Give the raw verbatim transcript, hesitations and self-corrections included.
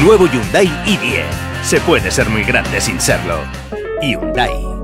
Nuevo Hyundai i diez. Se puede ser muy grande sin serlo. Hyundai.